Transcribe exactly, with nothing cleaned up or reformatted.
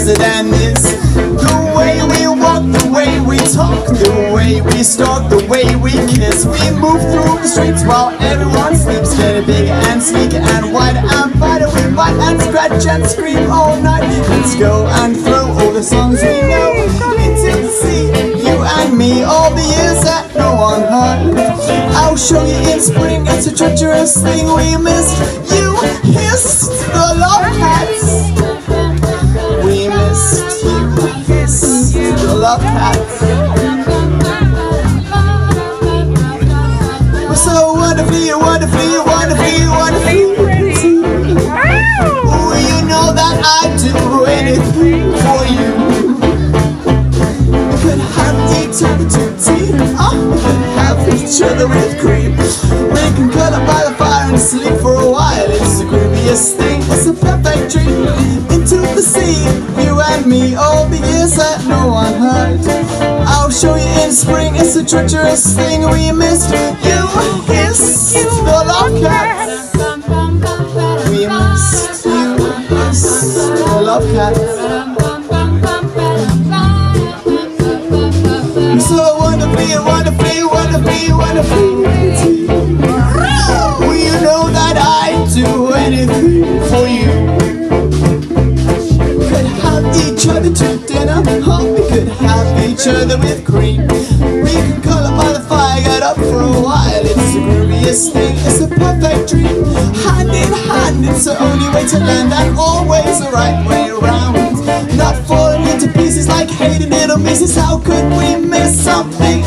nicer than this. The way we walk, the way we talk, the way we stalk, the way we kiss. We move through the streets while everyone sleeps, getting big and sleek and wide and fighter. We bite and scratch and scream all night. Let's go and throw all the songs we know into the sea. You and me, all the years that no one heard. I'll show you in spring, it's a treacherous thing we missed. You hissed the love cats. We missed you, hissed the love cats. We're so wonderfully, wonderfully, wonderfully, wonderfully pretty. Oh, you know that I'd do anything for you. We could have eternity, oh, we could have each other with cream. We can curl up by the fire and sleep for a while. It's the grooviest thing, it's a perfect dream. Into the sea, you and me, all the years that no one heard. I'll show you in spring, it's a treacherous thing we missed. You hissed the love cats. We missed you, hissed the love cats. So wonderfully, wonderfully, wonderfully, wonderfully pretty. Well, you know that I'd do anything for you. We could have each other to dinner, oh, we could have each other with cream. We could curl up by the fire, get up for a while. It's the grooviest thing, it's a perfect dream. Hand in hand, it's the only way to land, and always the right way around. Not falling into pieces like hated little misses. How could we miss something